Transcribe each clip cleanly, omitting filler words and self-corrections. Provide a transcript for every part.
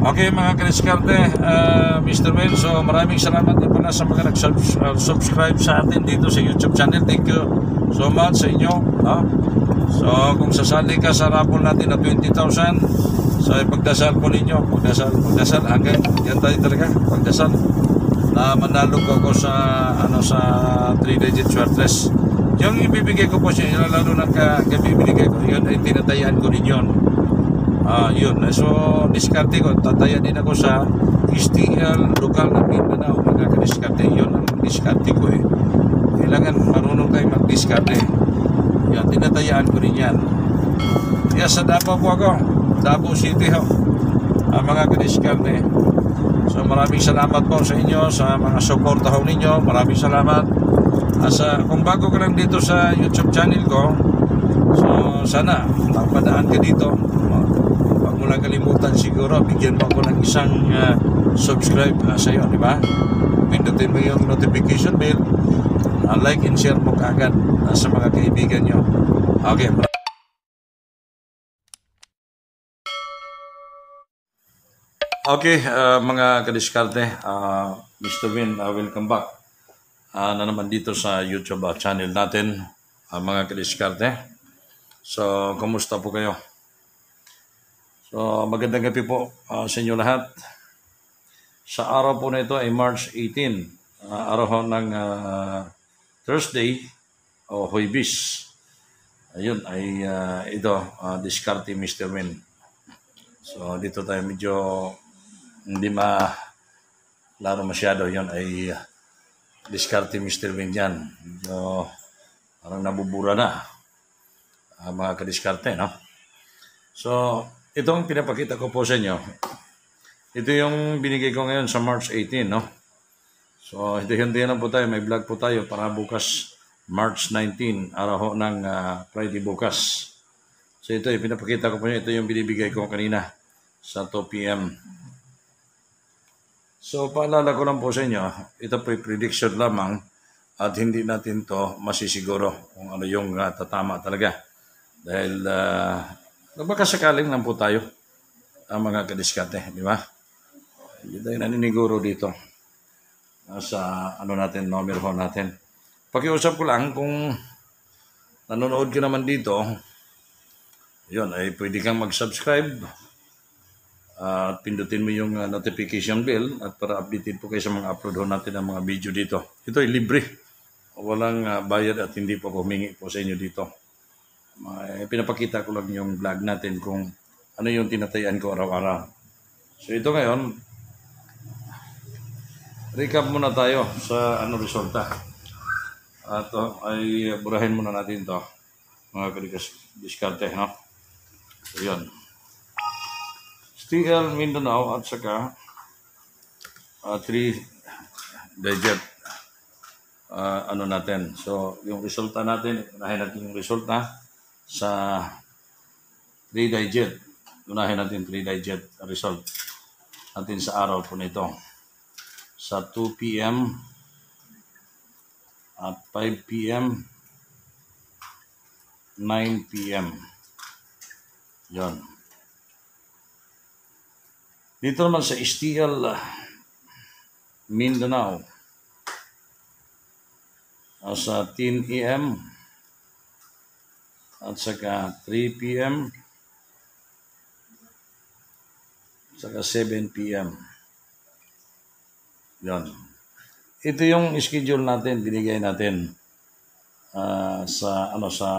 Okay mga kadiskarte, Mr. Will, so maraming salamat din pala sa mga nag-subscribe sa atin dito sa YouTube channel. Thank you so much sa inyo. No? So kung sasali ka sa raffle natin na 20,000, so ipagdasal po ninyo, pagdasal hanggang yan tayo talaga, pagdasal na manalo ko ako sa sa 3-digit swertres. Yung ibibigay ko po siya, yung lalo na kabibigay ko, yun ay tinatayaan ko din yun. Yun. So, diskarte ko. Tataya din ako sa STL, lokal na Mindanao. Mga kadiskarte. Yun ang diskarte ko eh. Kailangan marunong kayo mag-diskarte. Yan, tinatayaan ko rin yan. Yes, sa Davao po ako. Davao City ho. Mga kadiskarte. So, maraming salamat po sa inyo, sa mga suporta ho ninyo. Maraming salamat. Kung bago ka lang dito sa YouTube channel ko, so, sana magpadaan ka dito. Wala kalimutan siguro, bigyan mo ako ng isang subscribe sa iyo, di ba? Pindutin mo yung notification bell, like and share mo kaagad sa mga kaibigan nyo. Okay. Okay, mga kadiskarte, Mr. Win, welcome back na naman dito sa YouTube channel natin, mga kadiskarte. So, kumusta po kayo? So, magandang gabi po sa inyo lahat. Sa araw po na ito ay March 18, araw ng Thursday o Huwebes. Ayun ay ito, diskarte Mr. Win. So, dito tayo medyo hindi laro masyado. Yun ay diskarte Mr. Win yan. Medyo parang nabubura na mga kadiskarte, no? So, itong pinapakita ko po sa inyo, ito yung binigay ko ngayon sa March 18, no? So, hintayin po tayo, may vlog po tayo para bukas, March 19, araw ng Friday bukas. So, ito yung pinapakita ko po niyo, ito yung binibigay ko kanina sa 2 p.m. So, paalala ko lang po sa inyo, ito po yung prediction lamang at hindi natin to masisiguro kung ano yung tatama talaga. Dahil, baka sakaling lang po tayo ang mga kadiskate, di ba? Hindi tayo naniniguro dito sa natin, number ho natin. Pakiusap ko lang kung nanonood ka naman dito, yun, ay pwede kang mag-subscribe at pindutin mo yung notification bell at para updated po kayo sa mga upload ho natin ng mga video dito. Ito ay libre. Walang bayad at hindi po humingi po sa inyo dito. Pinapakita ko lang yung vlog natin kung ano yung tinatayan ko araw-araw. So ito ngayon, recap muna tayo sa resulta. At ay burahin muna natin to mga kadiskarte, no? So yun. STL Mindanao at saka 3-digit natin. So yung resulta natin, unahin natin yung resulta sa 3-digit. Unahin natin 3-digit result natin sa araw po nito. Sa 2 p.m. at 5 p.m. 9 p.m. Yon. Dito naman sa STL Mindanao sa 10 a.m. at saka 3 p.m. at saka 7 p.m. Yan. Ito yung schedule natin, binigay natin sa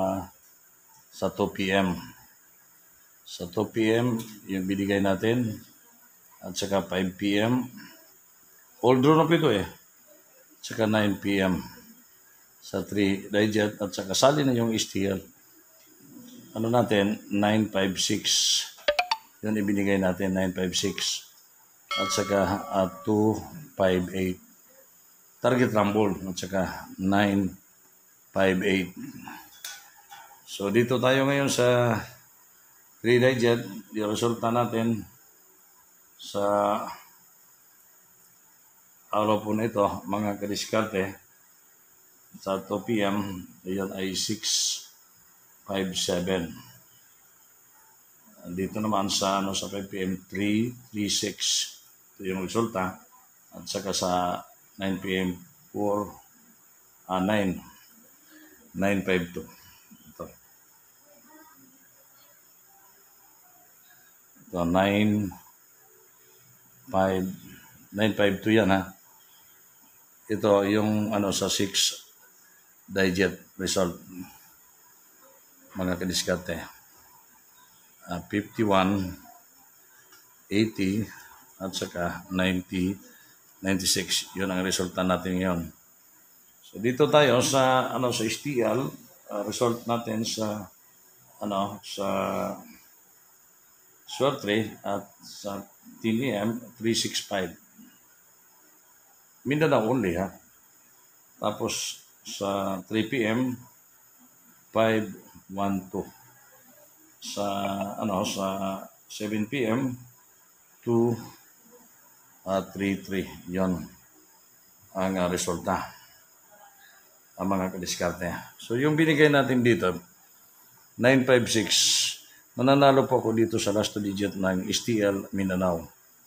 2 p.m. Sa 2 p.m. yung binigay natin at saka 5 p.m. All draw na po ito eh. At saka 9 p.m. sa 3-digit at saka sali na yung STL. Natin, 956. Yun ibinigay natin, 956. At saka 258. Target rumble at saka 958. So dito tayo ngayon sa 3-digit. Yung resulta natin sa araw po na ito, mga kadiskarte, sa 2 p.m. Ayan ay 657. Dito naman sa sa 5 p.m. 336. Ito yung resulta. At saka sa 9 p.m. 952. Ito. Ito 952 yan ha. Ito yung sa 6 digit result. Mga kadiskarte. 51, 80, at saka 90, 96. Yun ang resulta natin ngayon. So dito tayo sa sa STL, result natin sa sa Sortre at sa TNM 365. Mindanao only ha. Tapos sa 3 p.m. 512. Sa sa 7 p.m. 233. Yon ang resulta. Ang mga kadiskarte. So yung binigay natin dito 956. Mananalo po ako dito sa last 2 digit ng STL Mindanao.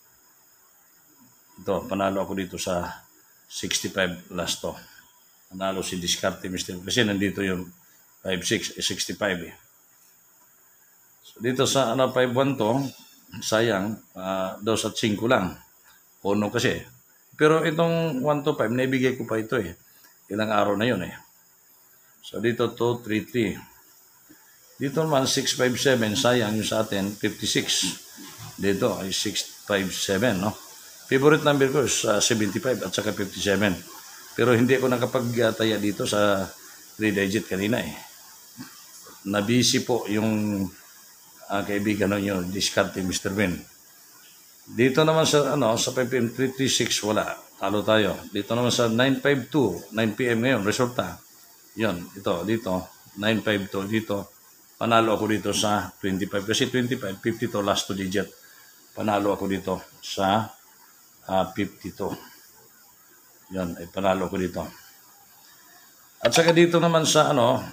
Ito, panalo ako dito sa 65 last to. Panalo si Diskarte Mr. Kasi nandito yung 56, 65 eh. So dito sa 512, sayang, 2 at 5 lang. Puno kasi. Pero itong 125, naibigay ko pa ito eh. Ilang araw na yun eh. So dito 233. Dito naman 657, sayang yung sa atin 56. Dito ay 657, no? Favorite number ko is 75 at saka 57. Pero hindi ako nakapagtaya dito sa 3 digit kanina eh. Nabisi po yung kaibigan nyo, Diskarte Mr. Ben. Dito naman sa sa 5 p.m. 336 wala. Talo tayo. Dito naman sa 952, 9 p.m. ngayon, resulta. Yun, ito, dito, 952, dito. Panalo ako dito sa 25. Kasi 25, 52 last 2 digit. Panalo ako dito sa 52. Yan, ay panalo ako dito. At saka dito naman sa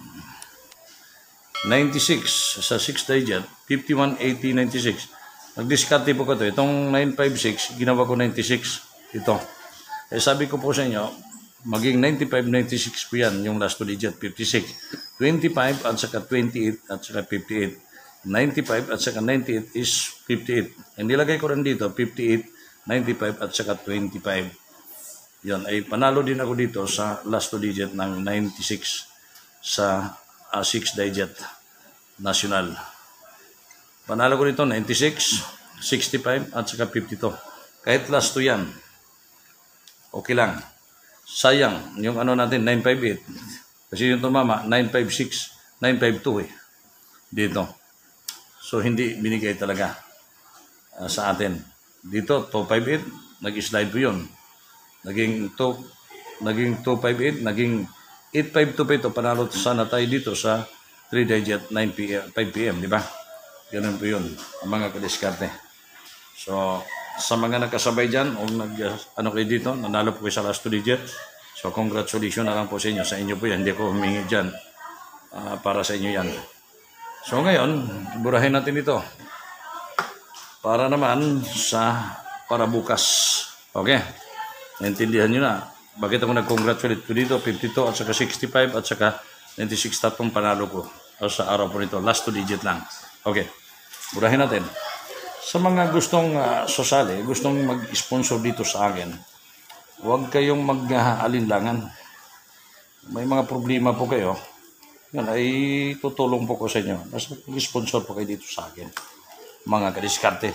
96, sa 6 digit, 51, 80, 96. Nag-discarte po ko ito. Itong 956, ginawa ko 96. Ito. Eh sabi ko po sa inyo, maging 95, 96 po yan, yung last 2 digit, 56. 25 at saka 28 at saka 58. 95 at saka 98 is 58. Ang nilagay ko rin dito, 58, 95 at saka 25. Yan, ay panalo din ako dito sa last 2 digit ng 96 sa 6 digit national. Panalo ko dito 96, 65 at saka 52. Kahit last 2 yan, okay lang. Sayang, yung natin, 958. Kasi yung tumama, 956, 952 eh. Dito. So, hindi binigay talaga sa atin. Dito, 258, nag-slide po yun. Naging 258, naging 852 pa ito. Panalo sana tayo dito sa 3 digit, 9 p.m., 5 p.m., di ba? Ganun po yun, ang mga kadiskarte. So, sa mga nagkasabay dyan, o kayo dito, nanalo po kayo sa last 2 digit. So, congratulations na lang po sa inyo. Sa inyo po yan. Hindi ko humingi dyan. Para sa inyo yan. So, ngayon, burahin natin ito. Para naman para bukas. Okay? Naintindihan nyo na. Bakit ako nag-congratulate ko dito? 52 at saka 65 at saka 96 tatong panalo ko. Sa araw po nito. Last 2 digit lang. Okay. Burahin natin. Sa mga gustong sosali, gustong mag-sponsor dito sa akin, huwag kayong mag-alinlangan. May mga problema po kayo. Yan ay tutulong po ko sa inyo. Basta mag-sponsor po kayo dito sa akin. Mga kadiskarte.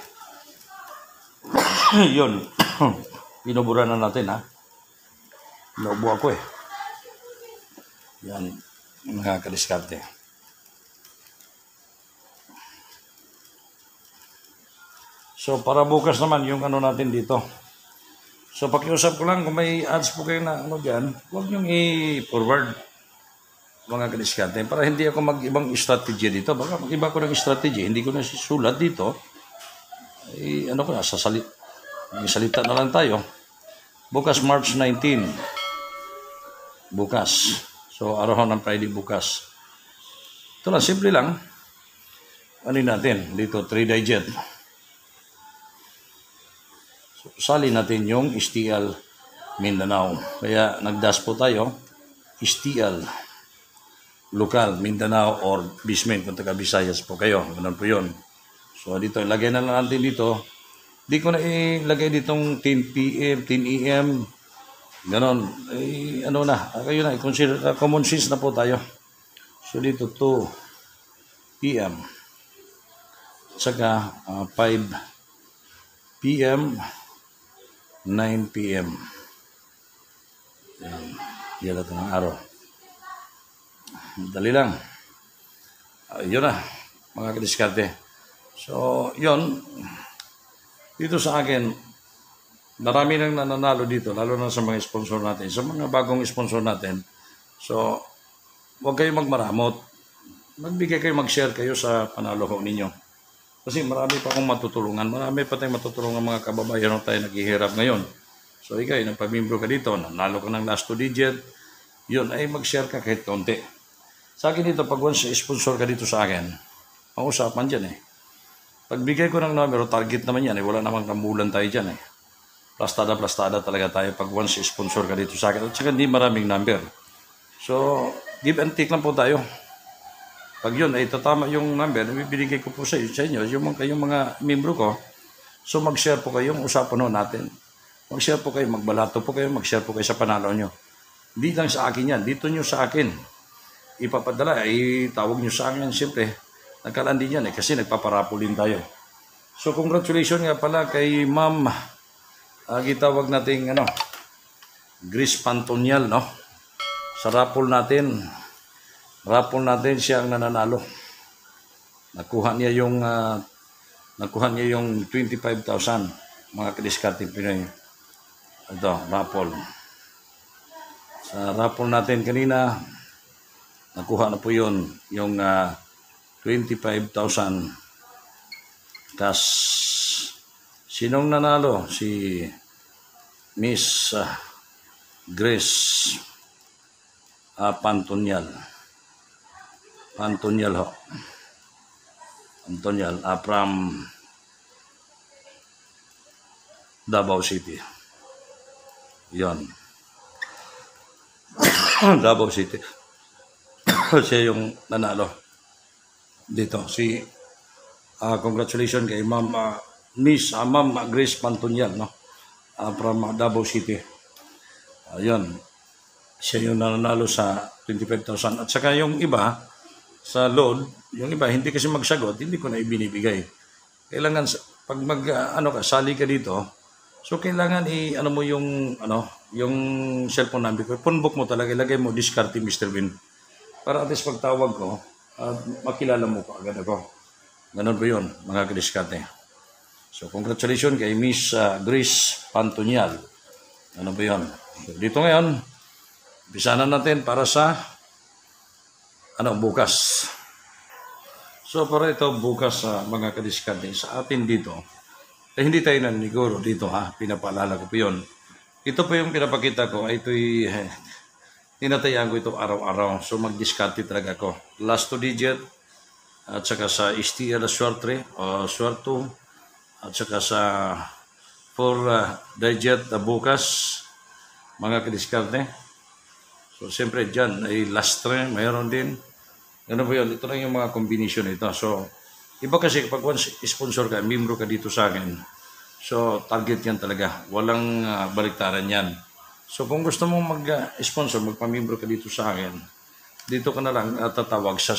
Yun. Binubura na natin ha. Naubo ako eh. Yan. Mga kadiskarte. So para bukas naman yung natin dito. So, pakiusap ko lang, kung may ads po kayo na dyan, huwag niyong i-forward mga kadiskarte para hindi ako mag-ibang strategy dito. Baka mag-iba ko ng strategy, hindi ko na sulat dito. Salita na lang tayo. Bukas, March 19. Bukas. So, araw ng Friday bukas. Ito lang, simple lang. ano natin, dito 3 digit. So, sali natin yung STL Mindanao. Kaya nag-dash po tayo, STL Local Mindanao or Bismen kung taga Visayas po kayo. Ganun po yun. So dito, ilagay na lang natin dito. Di ko na ilagay ditong 10 PM, 10 AM. Ganon. Ano na, kayo na, consider, common sense na po tayo. So dito, 2 PM. Saka 5 PM, 9 PM. Yan natin ang araw. Dali lang. Yun na, mga kadiskarte. So, yun. Dito sa akin, marami nang nananalo dito, lalo na sa mga sponsor natin, sa mga bagong sponsor natin. So, huwag kayong magmaramot. Magbigay kayo, mag-share kayo sa panalo ko ninyo. Kasi marami pa akong matutulungan. Marami pa tayong matutulungan mga kababayan tayo naghihirap ngayon. So, ikaw, nagpamimbro ka dito, nanalo ka ng last 2 digit, yun, ay mag-share ka kahit konti. Sa akin dito, pag once sponsor ka dito sa akin, ang usapan dyan pagbigay ko ng numero, target naman yan wala namang kamulan tayo dyan Plastada talaga tayo pag once sponsor ka dito sa akin. At saka hindi maraming number. So, give and take lang po tayo. Pag yun ay tatama yung number, bibigay ko po sa inyo, yung mga membro ko. So, mag-share po kayo, usapan natin. Mag-share po kayo, magbalato po kayo, mag-share po kayo sa panalo nyo. Hindi lang sa akin yan, dito nyo sa akin. Ipapadala, tawag nyo sa akin, siyempre, nagkalaan din yan kasi nagpaparapulin tayo. So, congratulations nga pala kay Ma'am, gitawag nating, Grace Pantonial, no? Sa raffle natin siya ang nananalo. Nakuha niya yung 25,000, mga kadiskarte Pinoy. Ito, raffle. Sa raffle natin kanina, nakuha na po yun, yung 25,000 cash. Sinong nanalo? Si Miss Grace Pantonial ho. Pantonial from Davao City. Yon. Davao City. Siya yung nanalo dito. Congratulations kay Ma'am Ma'am Grace Pantonial, no? From Davao City. Ayun. Siya yung nanalo sa 25,000. At saka yung iba sa load, yung iba hindi kasi magsagot, hindi ko na ibinibigay. Kailangan pag sali ka dito, so kailangan mo yung cellphone number ko. Phone book mo talaga, ilagay mo discarte Mr. Win. Para at least pagtawag ko, makilala mo pa agad ako. Ganun po yun, mga kadiskarte. So, congratulations kay Miss Grace Pantonial. Ganun po yun. So, dito ngayon, bisanan natin para sa bukas. So, para ito bukas sa mga kadiskarte, sa atin dito, hindi tayo naniguro dito pinapaalala ko po yun. Ito po yung pinapakita ko, ito'y tinatayaan ko ito araw-araw. So, mag-discarte talaga ako. Last 2 digit, at saka sa STL Swerte, Swerto, at saka sa 4 digit bukas, mga kadiskarte. So, siyempre dyan ay last 3, mayroon din. Ano po yun? Ito lang yung mga combination ito. So, iba kasi pag once sponsor ka, membro ka dito sa akin, so, target yan talaga. Walang baliktaran yan. So, kung gusto mong mag-sponsor, magpamembro ka dito sa akin, dito ka na lang tatawag sa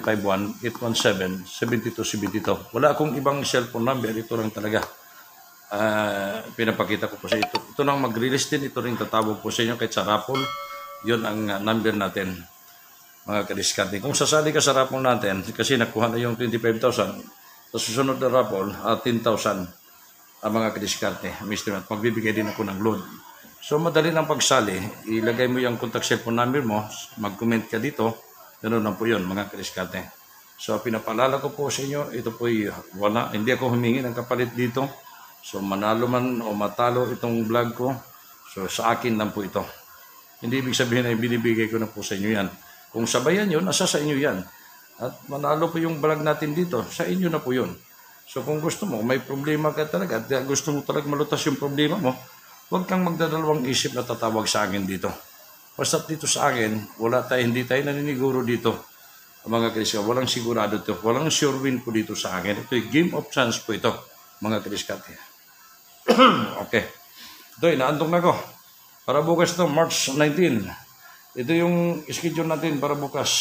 0951-817-7272. Wala akong ibang cellphone number. Ito lang talaga. Pinapakita ko po sa ito. Ito lang mag-release din. Ito rin tatawag po sa inyo kahit sa raffle. Yun ang number natin, mga kadiskarte. Kung sasali ka sa raffle natin, kasi nakuha na yung 25,000, sa susunod na raffle, 10,000 ang mga kadiskarte. Mr. Matt, magbibigay din ako ng load. So, madali lang pagsali. Ilagay mo yung contact cellphone number mo, mag-comment ka dito. Ganun lang po yun, mga kadiskarte. So, pinapaalala ko po sa inyo, ito po wala. Hindi ako humingi ng kapalit dito. So, manalo man o matalo itong vlog ko, so sa akin lang po ito. Hindi ibig sabihin na binibigay ko na po sa inyo yan. Kung sabayan yun, nasa sa inyo yan. At manalo po yung vlog natin dito. Sa inyo na po yun. So kung gusto mo, may problema ka talaga at gusto mo talaga malutas yung problema mo, huwag kang magdadalawang isip na tatawag sa akin dito. Basta dito sa akin, hindi tayo naniniguro dito. Mga Kriska, walang sigurado ito. Walang sure win po dito sa akin. Ito yung game of chance po ito, mga Kriska. Okay. Ito, inaantong na ko. Para bukas ito, March 19. Ito yung schedule natin para bukas.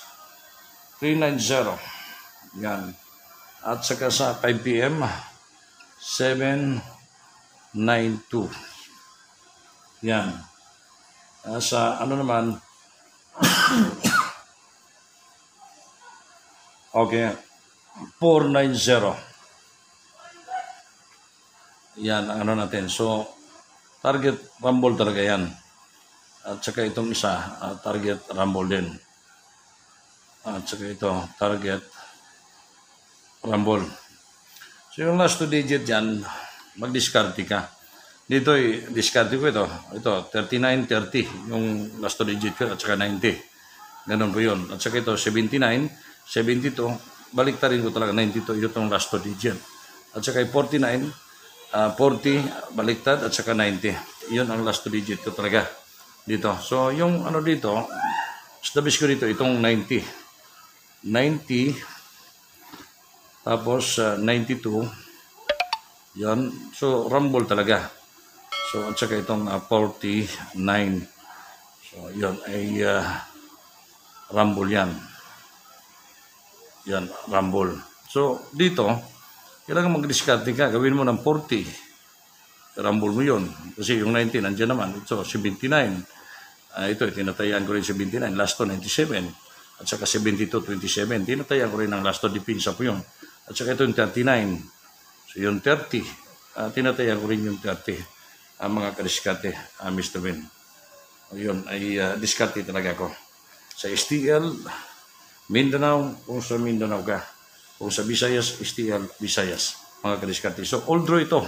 390. Yan. At saka sa 5 p.m. 792. Yan. Sa ano naman, okay, 490. Yan ang ano natin. So, target rumble talaga yan. At saka itong isa, target rumble din. At saka ito, target rumble. So, yung last 2 digit yan, mag-discard ka. Dito, discard ko ito. Ito, 39, 30. Yung last 2 digit ko, at saka 90. Ganun po yun. At saka ito, 79, 72. Baliktarin ko talaga, 92. Itong last 2 digit. At saka 49, 40, baliktad, at saka 90. Yun ang last 2 digit ko talaga dito. So, yung ano dito, establish ko dito, itong 90. 90, tapos 92, yan. So, rumble talaga. So, at saka itong 49. So, yun ay rumble yan. Yan, rumble. So, dito, kailangan mag-discard ka. Gawin mo ng 40. Rumble mo yun. Kasi yung 19, nandiyan naman. Ito, 79. Ito, tinatayan ko rin 79. Last to, 97. At saka 72, 27. Tinatayan ko rin ng last to, dipinsa po yun. At saka ito yung 39. So, yung 30. Tinatayan ko rin yung 30. Mga kadiskarte, Mr. Ben. Yun, ay diskarte talaga ko. Sa STL, Mindanao, kung sa Mindanao ka. Kung sa Visayas, STL, Visayas. Mga kadiskarte. So, all draw ito.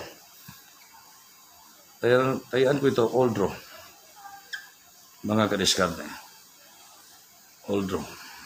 Tayaan ko ito, all draw. Mga kadiskarte. All draw.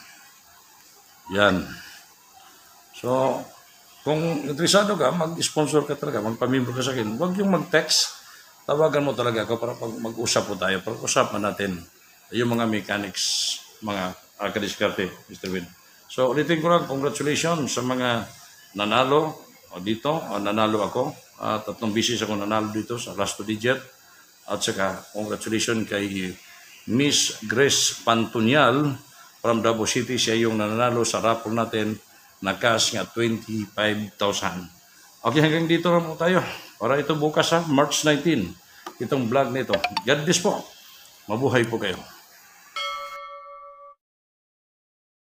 Yan. So, kung interesado ka, mag-sponsor ka talaga, magpamembro ka sa akin, huwag yung mag-text. Tawagan mo talaga ako para mag-usap po tayo. Pag-usapan natin yung mga mechanics, mga kadiskarte, Mr. Win. So, ulitin ko lang, congratulations sa mga nanalo dito. Nanalo ako. 3 bisis ako nanalo dito sa last 2 digit. At saka, congratulations kay Miss Grace Pantunial from Davao City. Siya yung nanalo sa raffle natin na cash nga 25,000. Okay, hanggang dito na po tayo. Para ito bukas March 19. Itong vlog nito. God bless po. Mabuhay po kayo.